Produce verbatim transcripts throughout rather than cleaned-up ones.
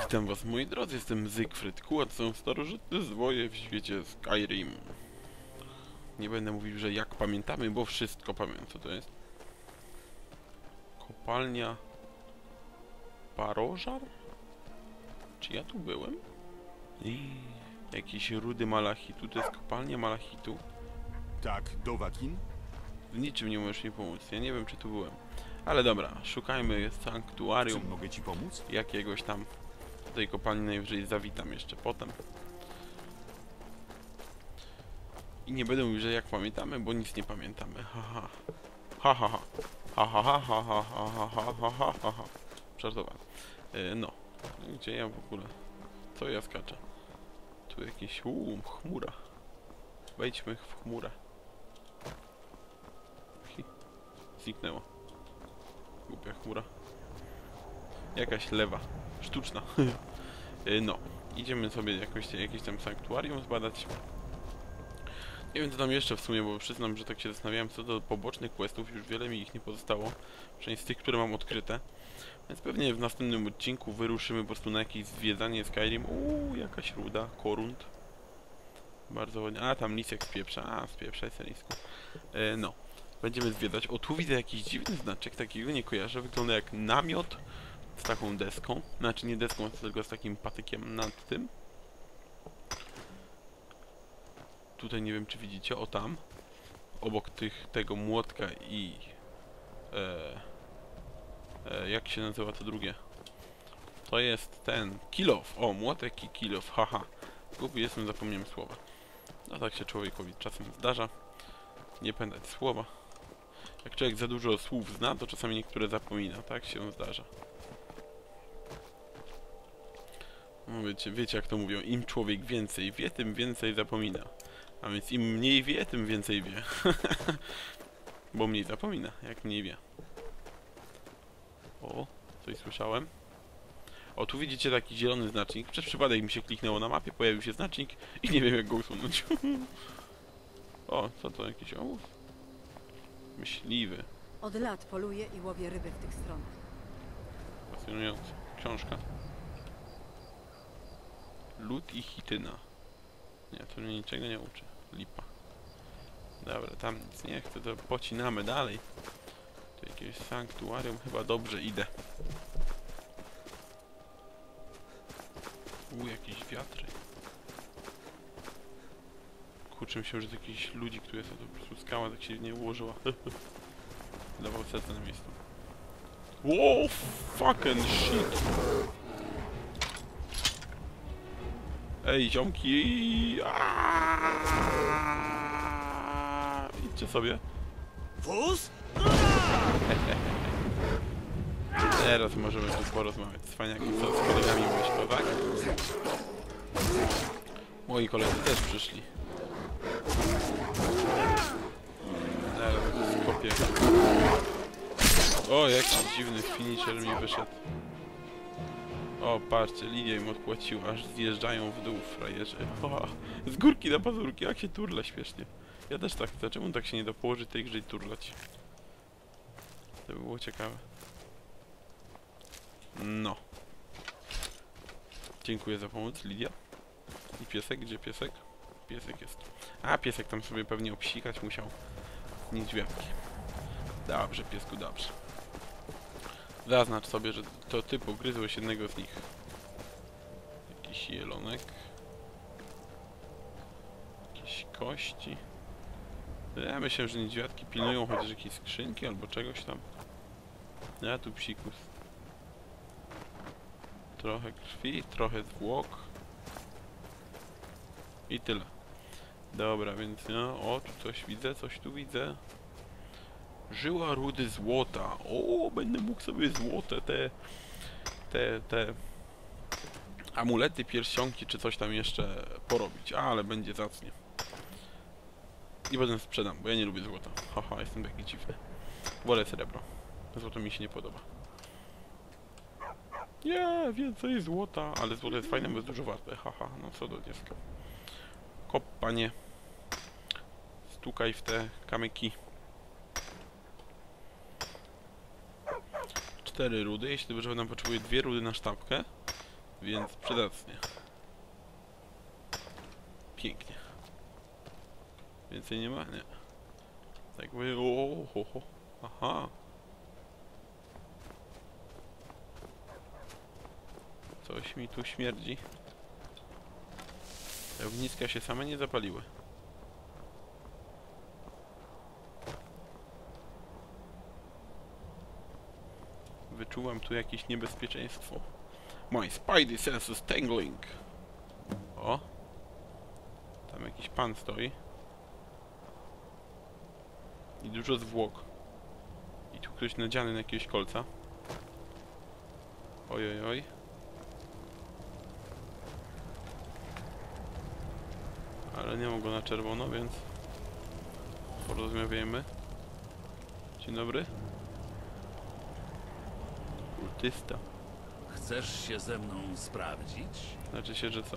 Witam was, moi drodzy, jestem Zygfryd Kułat, są starożytne zwoje w świecie Skyrim. Nie będę mówił, że jak pamiętamy, bo wszystko pamiętam. Co to jest? Kopalnia... Parożar? Czy ja tu byłem? I jakieś rudy malachitu, to jest kopalnia malachitu. Tak, Dovahkiin? W niczym nie możesz mi pomóc, ja nie wiem, czy tu byłem. Ale dobra, szukajmy sanktuarium. Czym mogę ci pomóc? Jakiegoś tam. Do tej kopalni najwyżej zawitam jeszcze potem. I nie będę mówił, że jak pamiętamy, bo nic nie pamiętamy. Haha. Ha ha ha. Ha ha ha ha ha ha ha ha ha ha ha. Żartowałem. Yy, no. Gdzie ja w ogóle? Co ja skaczę? Tu jakieś... Uuu, chmura. Wejdźmy w chmurę. Hi. Zniknęło. Głupia chmura. Jakaś lewa. Sztuczna. yy, no. Idziemy sobie jakoś, jakieś tam sanktuarium zbadać. Nie wiem co tam jeszcze w sumie, bo przyznam, że tak się zastanawiałem co do pobocznych questów, już wiele mi ich nie pozostało. Przynajmniej z tych, które mam odkryte. Więc pewnie w następnym odcinku wyruszymy po prostu na jakieś zwiedzanie Skyrim. Uuu, jakaś ruda, korund. Bardzo ładnie. A, tam lisek spieprza. A, spieprzaj se lisku. E, no. Będziemy zwiedzać. O, tu widzę jakiś dziwny znaczek, takiego nie kojarzę. Wygląda jak namiot z taką deską. Znaczy nie deską, tylko z takim patykiem nad tym. Tutaj nie wiem czy widzicie, o tam obok tych, tego młotka i e, e, jak się nazywa to drugie? To jest ten kilof, o młotek i kilof, haha. Głupi jestem, zapomniałem słowa. No tak się człowiekowi czasem zdarza nie pamiętać słowa. Jak człowiek za dużo słów zna, to czasami niektóre zapomina, tak się zdarza. No wiecie, wiecie jak to mówią, im człowiek więcej wie, tym więcej zapomina. A więc im mniej wie, tym więcej wie. Bo mniej zapomina, jak mniej wie. O, coś słyszałem. O, tu widzicie taki zielony znacznik. Przez przypadek mi się kliknęło na mapie, pojawił się znacznik i nie wiem jak go usunąć. O, co to, jakiś ołów? Myśliwy. Od lat poluję i łowię ryby w tych stronach. Fascynujące. Książka. Lód i chityna. Nie, to mnie niczego nie uczy. Lipa. Dobra, tam nic nie chcę, to pocinamy dalej. Tu jakieś sanktuarium, chyba dobrze idę. U, jakieś wiatry. Kurczę się, że to jakiś ludzik tu jest, a to po prostu skała tak się nie ułożyła. Dawał serce na miejscu. Wow, fucking shit! Ej, ziomki! Aaaa! Idźcie sobie. Fus? Teraz możemy tu porozmawiać z faniaki, co z kolegami myślą, tak? Moi koledzy też przyszli. Teraz skopię. O, jakiś dziwny finisher mi wyszedł. O, patrzcie, Lidia im odpłaciła, aż zjeżdżają w dół, frajerzy. O, z górki na pazurki, jak się turla śmiesznie. Ja też tak chcę, czemu tak się nie da położyć tej grze i turlać? To by było ciekawe. No. Dziękuję za pomoc, Lidia. I piesek, gdzie piesek? Piesek jest. A, piesek tam sobie pewnie obsikać musiał. Niedźwiadki. Dobrze, piesku, dobrze. Zaznacz sobie, że to ty pogryzłeś jednego z nich. Jakiś jelonek. Jakieś kości. Ja myślę, że niedźwiadki pilnują chociaż jakieś skrzynki albo czegoś tam. Ja tu psikus. Trochę krwi, trochę zwłok. I tyle. Dobra, więc no, o, tu coś widzę, coś tu widzę. Żyła rudy złota. O, będę mógł sobie złote te... Te, te... amulety, pierścionki, czy coś tam jeszcze porobić. A, ale będzie zacnie. I potem sprzedam, bo ja nie lubię złota. Haha, jestem taki dziwny. Wolę srebro. Złoto mi się nie podoba. Nie, więcej złota. Ale złoto jest fajne, bo jest dużo warte. Haha, no co do dziecka. Kop, panie. Stukaj w te kamyki. Cztery rudy. Jeśli dobrze nam potrzebuje dwie rudy na sztabkę. Więc przydatnie. Pięknie. Więcej nie ma? Nie. Tak by... O, ho, ho. Aha. Coś mi tu śmierdzi. Te ogniska się same nie zapaliły. Wyczuwam tu jakieś niebezpieczeństwo. My spidey senses tingling. O. Tam jakiś pan stoi. I dużo zwłok. I tu ktoś nadziany na jakiegoś kolca. Oj, oj, oj. Ale nie mam go na czerwono, więc porozmawiajmy. Dzień dobry. Kultysta. Chcesz się ze mną sprawdzić? Znaczy się, że co?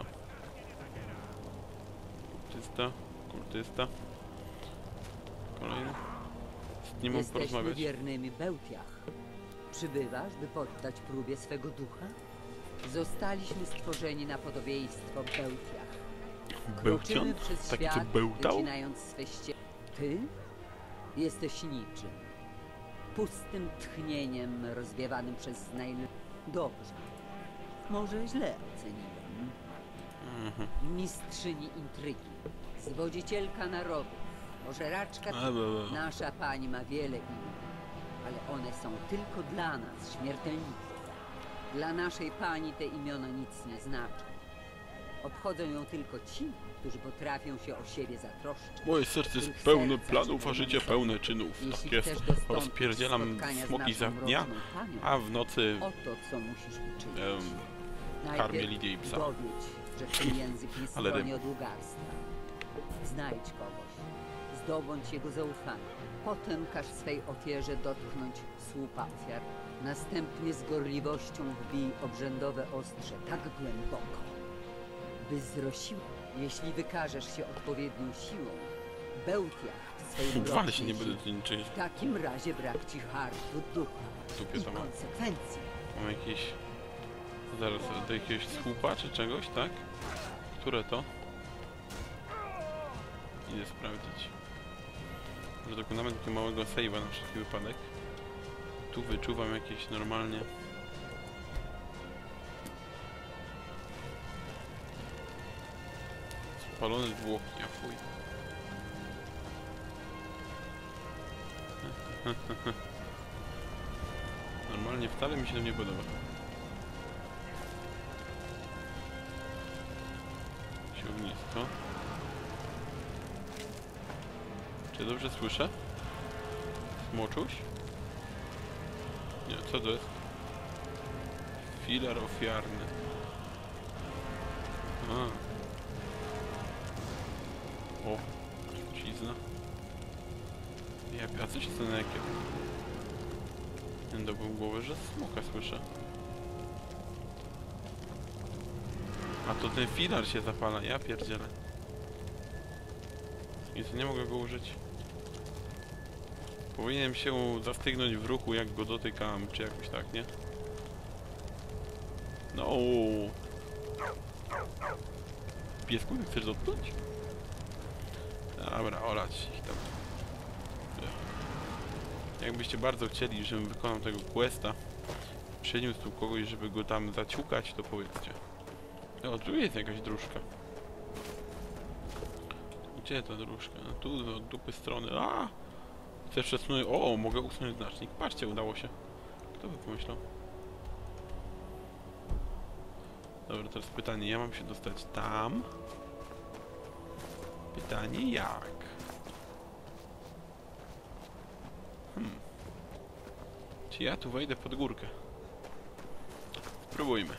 Kultysta, kultysta. Kolejny. Z nim mam Jesteśmy porozmawiać. wiernymi Bełtiach. Przybywasz, by poddać próbie swego ducha? Zostaliśmy stworzeni na podobieństwo Bełtiach. Kroczymy Bełtian? przez Taki co świat, bełtał? wycinając swe ście... Ty? Jesteś niczym. Pustym tchnieniem rozwiewanym przez najlepszych... Dobrze. Może źle oceniłem. Mhm. Mistrzyni intrygi. Zwodzicielka narodów. Pożeraczka... A, ba, ba. Nasza pani ma wiele imion, ale one są tylko dla nas, śmiertelników. Dla naszej pani te imiona nic nie znaczą. Obchodzą ją tylko ci, którzy potrafią się o siebie zatroszczyć. Moje serce jest których pełne serca planów, ci a życie pomogą. pełne czynów. Jeśli Tak jest. chcesz dostąpić Rozpierdzielam spotkania z smoki za naszą dnia, mroczną panią, a w nocy oto co musisz uczynić. em, Najpierw karmię Lidię i psa. dowiedz, że twój język nie Ale stroni od ługarstwa. Znajdź kogoś, zdobądź jego zaufanie. Potem każ swej ofierze dotknąć słupa ofiar. Następnie z gorliwością wbij obrzędowe ostrze tak głęboko, by zrosiło. Jeśli wykażesz się odpowiednią siłą, Bełtiach w swojej Wal się, mrocznej nie będę sile, tu niczego. w takim razie brak ci hartu ducha Dupie i to mam. konsekwencji. Mam jakieś... Zaraz, do jakiegoś słupa czy czegoś, tak? Które to? Idę sprawdzić. Może dokonamy takiego małego save'a na wszelki wypadek. Tu wyczuwam jakieś normalnie... Spalone zwłoki, a fuj. Normalnie wcale mi się to nie podoba. Ognisko. Czy dobrze słyszę? Smoczuś? Nie, co to jest? Filar ofiarny. A. O, trucizna. Ja, a co się stanie jakie? Nie dobył głowy, że smoka słyszę. A to ten filar się zapala, ja pierdzielę. I co, nie mogę go użyć. Powinienem się zastygnąć w ruchu, jak go dotykam, czy jakoś tak, nie? No. Piesku, nie chcesz dotknąć? Dobra, olać ich tam. Jakbyście bardzo chcieli, żebym wykonał tego questa, przyniósł tu kogoś, żeby go tam zaciukać, to powiedzcie. O, tu jest jakaś dróżka. Gdzie ta dróżka? Tu, od dupy strony. A! Chcę przesunąć... O, mogę usunąć znacznik. Patrzcie, udało się. Kto by pomyślał? Dobra, teraz pytanie. Ja mam się dostać tam. Pytanie jak? Hmm. Czy ja tu wejdę pod górkę? Spróbujmy.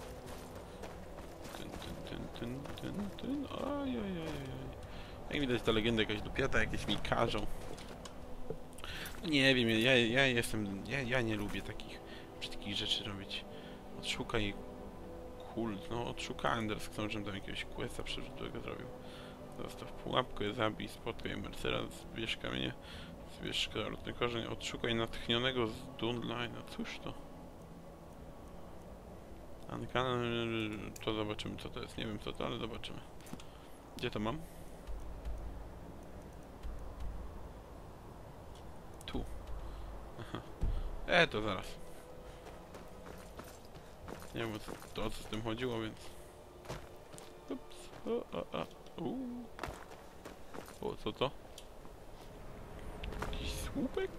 Tyn, tyn, tyn, tyn, tyn. Oj, oj, oj, oj. Jak widać, ta legenda jakaś dopiata, jakieś mi każą. No nie wiem, ja, ja jestem... Ja, ja nie lubię takich brzydkich rzeczy robić. Odszukaj kult. No, odszukałem teraz, żebym tam jakiegoś questa przerzutowego zrobił. Zostaw pułapkę, zabij, spotkaj Mercera, zbierz kamienie, zbierz szkarłatny korzeń, odszukaj natchnionego z Dundla. No cóż to? Uncanny, to zobaczymy co to jest. Nie wiem co to, ale zobaczymy. Gdzie to mam? Tu. Aha. E, to zaraz. Nie wiem co, to o co z tym chodziło, więc... Ups. O, o, o. Uuu. O, co to? Jakiś słupek?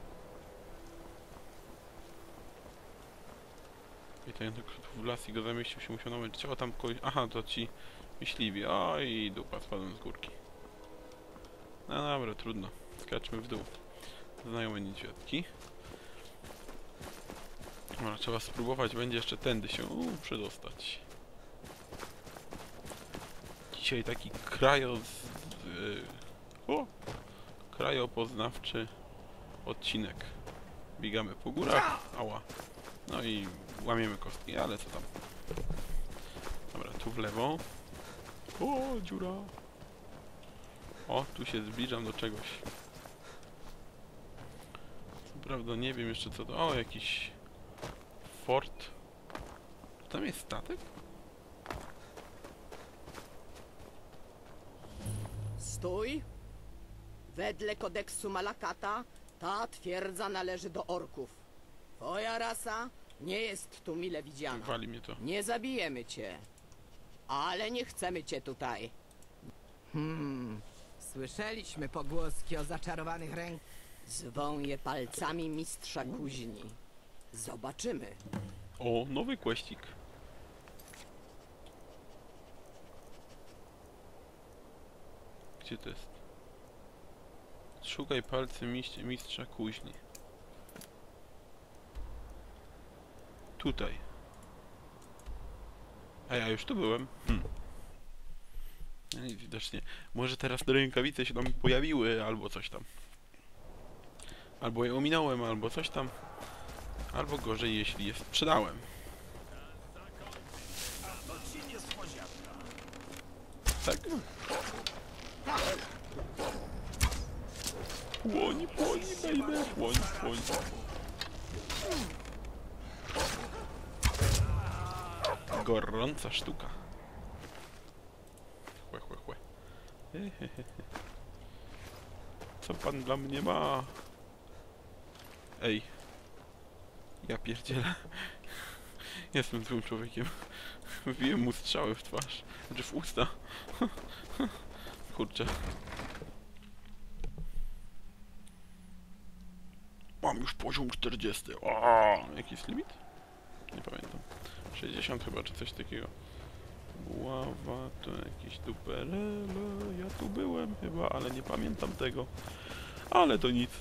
I ten w las i go zamieścił się musiał nauczyć. O, tam kogoś... Aha, to ci myśliwi. Oj, dupa, spadłem z górki. No dobra, trudno. Skaczmy w dół. Znajome niedźwiadki. Dobra, trzeba spróbować, będzie jeszcze tędy się uu, przedostać. Dzisiaj taki krajo... Yy, o! Krajopoznawczy odcinek. Biegamy po górach. Ała. No i łamiemy kostki, ale co tam. Dobra, tu w lewo. O, dziura. O, tu się zbliżam do czegoś. Co prawda nie wiem jeszcze co to... O, jakiś... Fort. Tam jest statek? Stój! Wedle kodeksu Malakata ta twierdza należy do orków. Twoja rasa nie jest tu mile widziana. Wali mnie to. Nie zabijemy cię. Ale nie chcemy cię tutaj. Hmm. Słyszeliśmy pogłoski o zaczarowanych rękach. Zwą je palcami mistrza kuźni. Zobaczymy. O, nowy questik. Gdzie to jest? Szukaj palce mistrz, mistrza kuźni. Tutaj. A ja już tu byłem. Hm. No nic widocznie. Może teraz te rękawice się tam pojawiły, albo coś tam. Albo je ominąłem, albo coś tam. Albo gorzej, jeśli je sprzedałem. Tak. Płoń, płoń, baby, płoń, płoń. Gorąca sztuka. Chłe, chłe, chłe. Co pan dla mnie ma? Ej. Ja pierdzielę. Jestem złym człowiekiem. Wbiłem mu strzały w twarz. Znaczy w usta. Kurczę. Mam już poziom czterdziesty. O, jaki jest limit? Nie pamiętam. sześćdziesiąt chyba, czy coś takiego. Buława, to jakieś duperele. Ja tu byłem chyba, ale nie pamiętam tego. Ale to nic.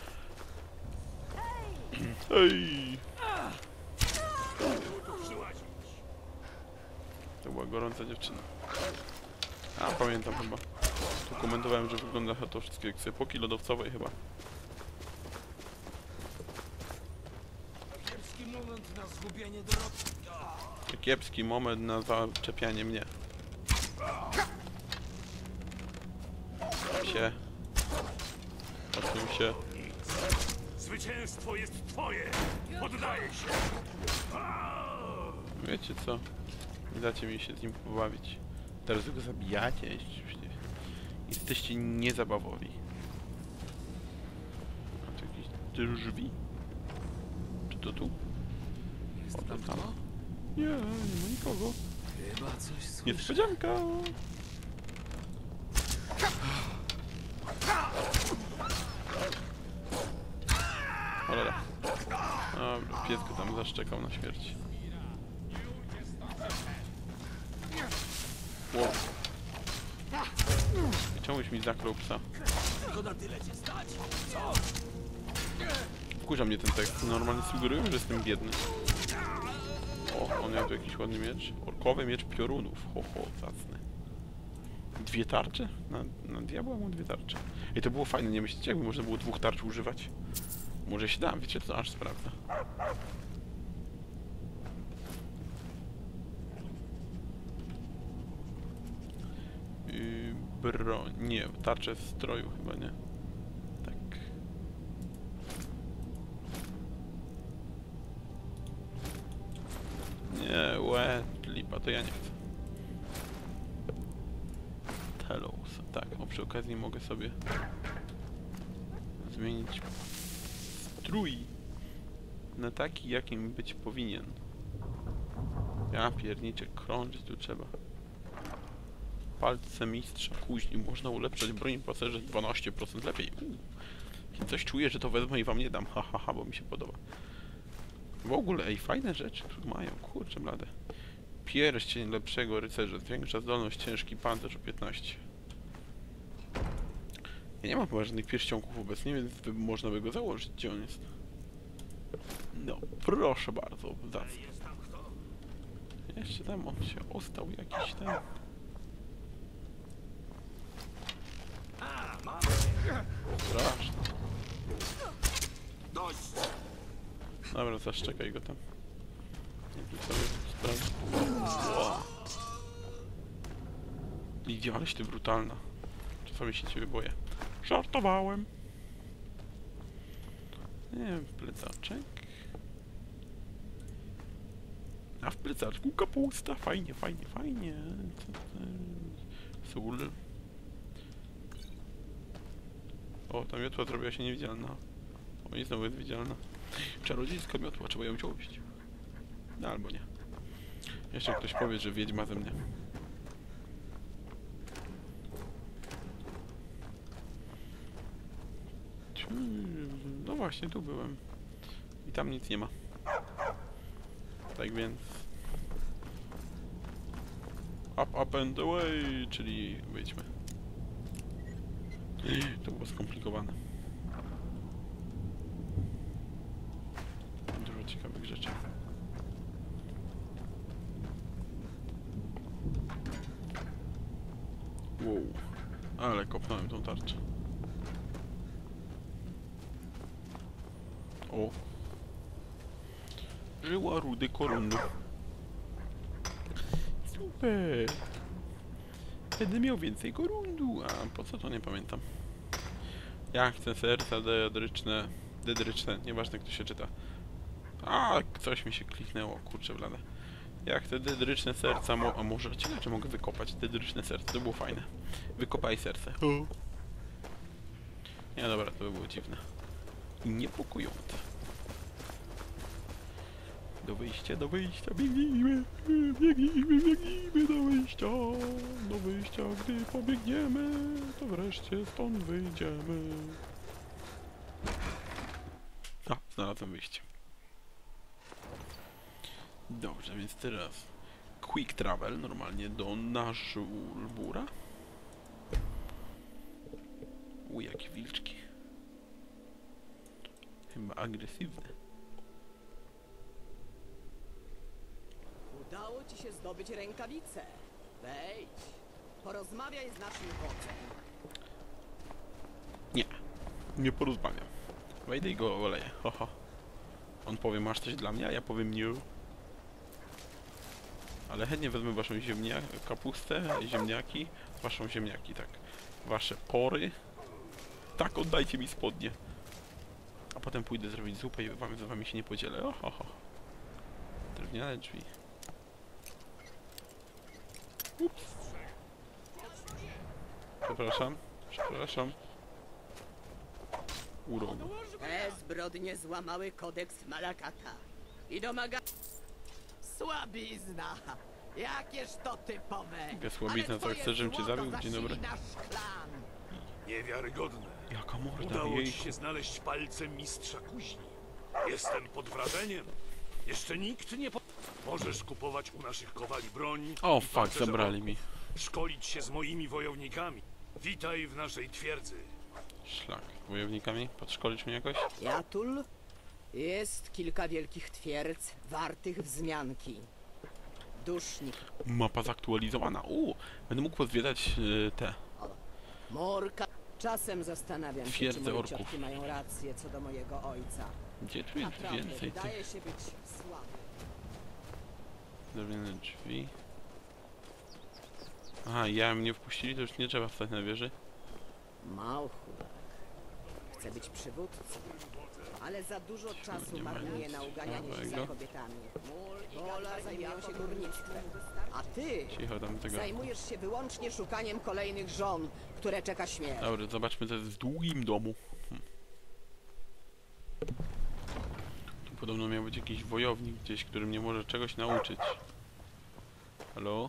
Hej! To była gorąca dziewczyna. A, pamiętam chyba. Tu komentowałem, że wygląda to wszystko jak z epoki lodowcowej chyba. Kiepski moment na zgubienie dorobku. Kiepski moment na zaczepianie mnie. Się. Odsuń się. Zwycięstwo jest twoje! Poddaję się! Wiecie co? Nie dacie mi się z nim pobawić. Teraz go zabijacie. Jesteście niezabawowi. A tu jakieś drzwi? Czy to tu? Jest O, to tam tam. kto? Nie, nie ma nikogo. Chyba coś słyszę. Niespodzianka! Cholera. Dobra, pies go tam zaszczekał na śmierć. Wow. Chciałbyś mi zaklął psa. Tylko na tyle cię stać. Co? Wkurza mnie ten tekst. Normalnie sugerują, że jestem biedny. O, on miał tu jakiś ładny miecz. Orkowy miecz piorunów. Ho, ho, zacny. Dwie tarcze? Na, na diabła mam dwie tarcze. I to było fajne, nie myślicie, jakby można było dwóch tarcz używać? Może się da, wiecie co, aż sprawdzę. Yy, broń. Nie, tarcze w stroju chyba, nie? Tak. Nie, łe, lipa, to ja nie chcę. Telos. Tak, o przy okazji mogę sobie zmienić strój na taki, jakim być powinien. Ja pierniczę, krążyć tu trzeba. Palce mistrza kuźni. Można ulepszać broń paserze dwanaście procent lepiej. Uuu. Coś czuję, że to wezmę i wam nie dam. Ha, ha, ha, bo mi się podoba. W ogóle, ej, fajne rzeczy tu mają. Kurczę blade. Pierścień lepszego rycerza. Zwiększa zdolność ciężki pancerz o piętnaście. Ja nie mam chyba żadnych pierścionków obecnie, więc by, można by go założyć. Gdzie on jest? No, proszę bardzo. Zacny. Jeszcze tam on się ostał jakiś ten. Straszne. Dobra, zaszczekaj go tam. Nie tu sobie sprawdzę. Wow. Lidia, aleś ty brutalna. Czasami się ciebie boję. Żartowałem. Nie wiem, plecaczek. A w plecaczku kapusta. Fajnie, fajnie, fajnie. Co to jest? Sól. O, ta miotła zrobiła się niewidzialna. O, i znowu jest widzialna. Czarodziejska miotła, trzeba ją wziąć. No albo nie. Jeszcze ktoś powie, że wiedźma ze mnie. No właśnie, tu byłem. I tam nic nie ma. Tak więc... Up, up and away, czyli wyjdźmy. To było skomplikowane. Dużo ciekawych rzeczy. Wow, ale kopnąłem tą tarczę. O! Żyła rudy korundu. Super! Będę miał więcej korundu. A po co to nie pamiętam. Ja chcę serca dedryczne. Dedryczne, nieważne kto się czyta. A, coś mi się kliknęło, kurczę blade. Ja chcę dedryczne serca, mo a może ciekawe, czy mogę wykopać dedryczne serce, to było fajne. Wykopaj serce. O. Nie, dobra, to by było dziwne. I niepokojące. Do wyjścia, do wyjścia, biegnijmy, biegnijmy, biegnijmy do wyjścia, do wyjścia, gdy pobiegniemy, to wreszcie stąd wyjdziemy. A, znalazłem wyjście. Dobrze, więc teraz quick travel normalnie do Nazgûl. U, jakie wilczki. Chyba agresywne. Udało ci się zdobyć rękawice. Wejdź. Porozmawiaj z naszym wodzem. Nie, nie porozmawiam. Wejdę i go oleję. Haha. On powie, masz coś dla mnie, a ja powiem nie. Ale chętnie wezmę waszą ziemniak, kapustę, ziemniaki, waszą ziemniaki, tak. Wasze pory. Tak, oddajcie mi spodnie. A potem pójdę zrobić zupę i wam, z wami się nie podzielę. Oho, ho. Drewniane drzwi. Ups. Przepraszam, przepraszam. Urok. Te zbrodnie złamały kodeks Malakata. I domaga... Słabizna! Jakież to typowe! Jaka słabizna, co chcesz, żebym cię zabił? Dzień dobry. Niewiarygodne. Jaka morda, Udało ci jejku. się znaleźć palce mistrza kuźni. Jestem pod wrażeniem. Jeszcze nikt nie po... Możesz kupować u naszych kowali broń. O, i fuck, pancerze zabrali orków. mi. Szkolić się z moimi wojownikami. Witaj w naszej twierdzy. Szlak. Wojownikami? Podszkolić mnie jakoś? Jatul? Jest kilka wielkich twierdz wartych wzmianki. Dusznik, Mapa zaktualizowana. U, będę mógł pozwiedzać yy, te. Morka. Czasem zastanawiam się, czy Twierdze moje orków. ciotki mają rację co do mojego ojca. Gdzie tu jest Naprawdę, więcej tych wydaje się być słaby. drewniane drzwi? Aha, ja mnie wpuścili, to już nie trzeba wstać na wieży. Małchur. Chcę być przywódcą. Ale za dużo czasu nie ma marnuje nic na uganianie się za ciekawego. kobietami. Mól i Gola zajmują się górnictwem. A ty Cicho tam tego. zajmujesz się wyłącznie szukaniem kolejnych żon, które czeka śmierć. Dobra, zobaczmy co jest w długim domu. Hm. Tu podobno miał być jakiś wojownik gdzieś, który mnie może czegoś nauczyć. Halo?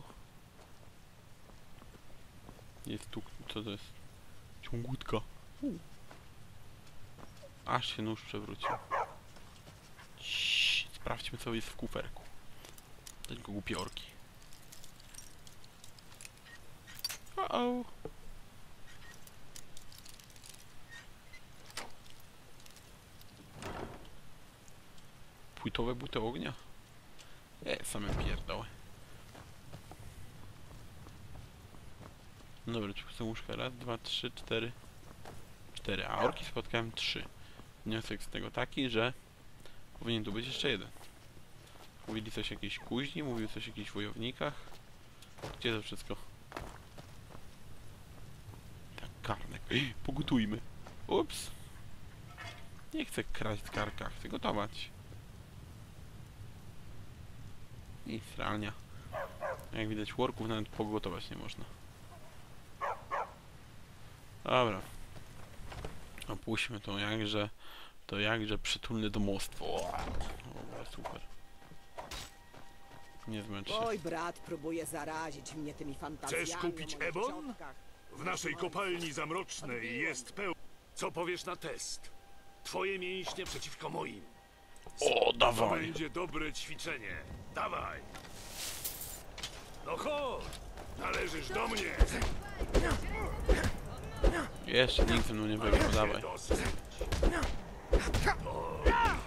Jest tu... co to jest? Ciągutka. U. Aż się nóż przewrócił. Ciii, sprawdźmy co jest w kuferku. Tylko głupie orki. O-o. Płytowe buty ognia? E, same pierdoły. Dobra, czy chcę łóżka? Raz, dwa, trzy, cztery. Cztery, a orki spotkałem trzy. Wniosek z tego taki, że powinien tu być jeszcze jeden. Mówili coś o jakiejś kuźni, mówił coś o jakichś wojownikach. Gdzie to wszystko? Tak, karnek. Ej, pogotujmy. Ups. Nie chcę kraść z karka, chcę gotować. I sralnia. Jak widać, worków nawet pogotować nie można. Dobra. Opuśćmy to jakże, to jakże przytulne domostwo. O, o, super. Nie zmęcz się. Oj, brat próbuje zarazić mnie tymi fantazjami. Chcesz kupić o moich Ebon? ciotkach. W naszej kopalni zamrocznej jest pełno. Co powiesz na test? Twoje mięśnie przeciwko moim. O, To dawaj. będzie dobre ćwiczenie. Dawaj. No chodź. Należysz do mnie. Jeszcze nikt ze mną nie wygrał, dawaj. Dosyć. O,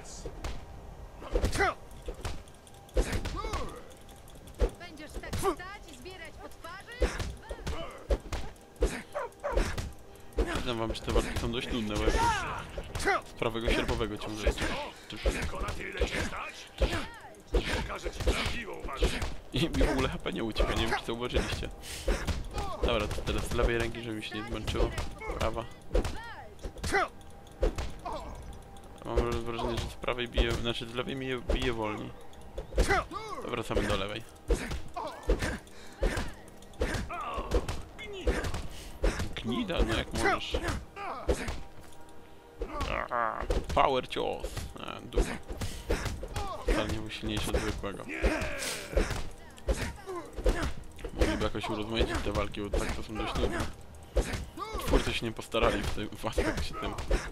Będziesz tak stać i zbierać po twarzy? Przyznam wam, że te walki są dość nudne, bo jakoś z prawego sierpowego ciągle. tylko na tyle cię stać? Pokażę ci prawdziwą walkę. I mi w ogóle H P nie ucieka, nie wiem czy zauważyliście. Dobra, to teraz z lewej ręki, żeby mi się nie zmęczyło. Prawa. Mam wrażenie, że z prawej bije, znaczy z lewej bije, bije wolniej. To wracamy do lewej. Gnida, no jak możesz. Aaa, power cios. A, dupa. Wcale nie był silniejszy od zwykłego. Mogliby jakoś urozmaicić te walki, bo tak to są dość nudne. Twórcy się nie postarali w tym w aspekcie tym.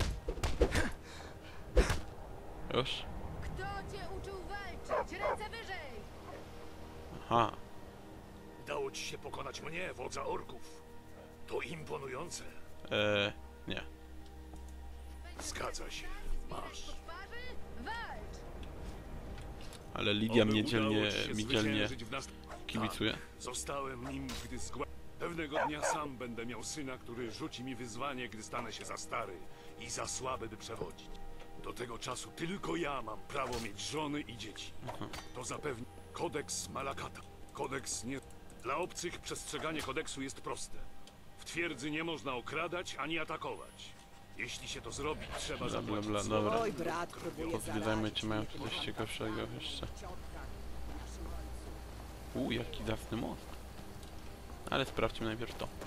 Już? Kto cię uczył walczyć? Ręce wyżej! Aha. Udało ci się pokonać mnie, wodza orków. To imponujące. Eee, nie. Zgadza się. Masz. Po twarzy? Walcz! Ale Lidia Oby mnie udało dzielnie, ci się mi dzielnie zwyciężyć w nas... kibicuje. Tak, zostałem nim, gdy zgła... Pewnego dnia sam będę miał syna, który rzuci mi wyzwanie, gdy stanę się za stary i za słaby, by przewodzić. Do tego czasu tylko ja mam prawo mieć żony i dzieci. To zapewni kodeks Malakata. Kodeks nie... Dla obcych przestrzeganie kodeksu jest proste. W twierdzy nie można okradać ani atakować. Jeśli się to zrobi, trzeba Bla bla zapłacić bla, złoto. dobra. Oj, brat próbuje Pozwiedzajmy, zarazić czy mają mnie tu tymi coś ciekawszego jeszcze. ciotkach w naszym ojcu. Uuu, jaki zacny most. Ale sprawdźmy najpierw to.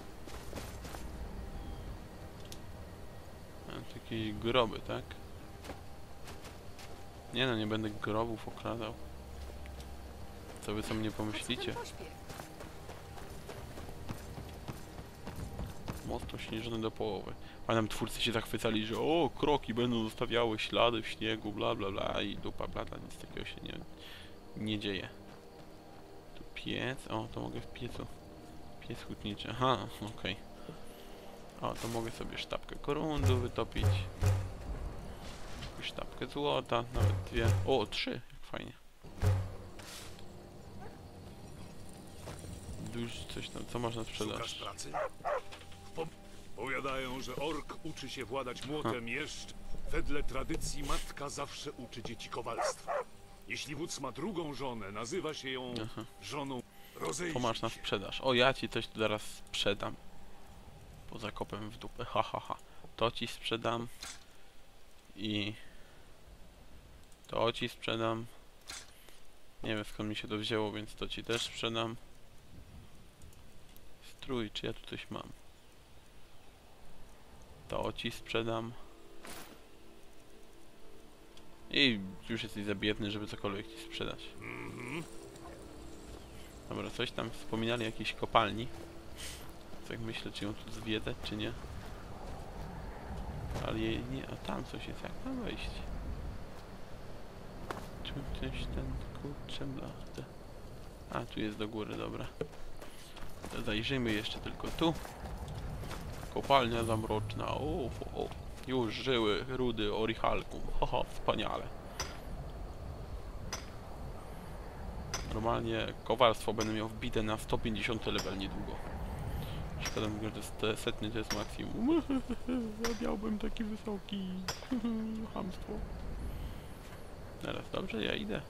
A, to jakieś groby, tak? Nie no, nie będę grobów okradał. Co wy sobie nie pomyślicie? Most ośnieżony do połowy. Pamiętam, twórcy się zachwycali, że o, kroki będą zostawiały ślady w śniegu, bla bla bla i dupa blada, nic takiego się nie, nie dzieje. Tu piec, o, to mogę w piecu. Piec hutniczy, aha, okej. Okay. O, to mogę sobie sztabkę korundu wytopić. Jakąś sztabkę złota, nawet dwie. O, trzy, jak fajnie. Dużo coś tam, co można Szukasz sprzedać? pracy? Po... Powiadają, że ork uczy się władać młotem jeszcze. Wedle tradycji matka zawsze uczy dzieci kowalstwa. Jeśli wódz ma drugą żonę, nazywa się ją Aha. żoną To rozejrzyj masz na się. sprzedaż. O, ja ci coś tu zaraz sprzedam. Poza kopem w dupę, ha ha ha. To ci sprzedam. I To ci sprzedam. Nie wiem skąd mi się to wzięło, więc to ci też sprzedam. Strój, czy ja tu coś mam? To ci sprzedam. I już jesteś za biedny, żeby cokolwiek ci sprzedać. Dobra, coś tam wspominali o jakiejś kopalni. Tak myślę, czy ją tu zwiedzać, czy nie. Ale jej nie... A tam coś jest, jak tam wejść? Czy ktoś ten kurczę blachę? A, tu jest do góry, dobra. To zajrzyjmy jeszcze tylko tu. Kopalnia zamroczna. O, o. Już żyły rudy orichalkum. Haha, wspaniale. Normalnie kowalstwo będę miał wbite na sto pięćdziesiąty level niedługo. Szkoda, że to jest te setny, to jest maksimum. Ja miałbym taki wysoki. Chamstwo. Teraz dobrze, ja idę.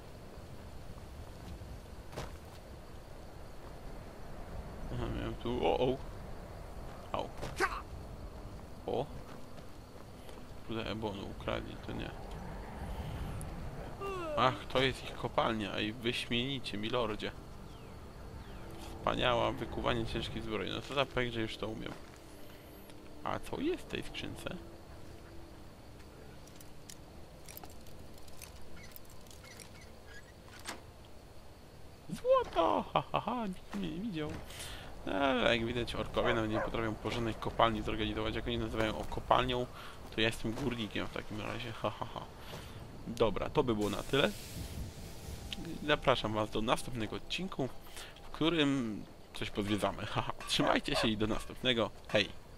Aha, miałem tu... O, o. Au. O. Kurde, ebonu ukradli, to nie. Ach, to jest ich kopalnia i wyśmienicie, milordzie. Wspaniała, wykuwanie ciężkiej zbroi. No to za pech, że już to umiem. A co jest w tej skrzynce? Złoto! Ha, ha, ha, nikt mnie nie widział. Ale jak widać, orkowie nawet nie potrafią porządnej kopalni zorganizować. Jak oni nazywają o kopalnią, to ja jestem górnikiem w takim razie. Ha, ha, ha. Dobra, to by było na tyle. Zapraszam was do następnego odcinku, w którym coś podwiedzamy. Haha, trzymajcie się i do następnego. Hej!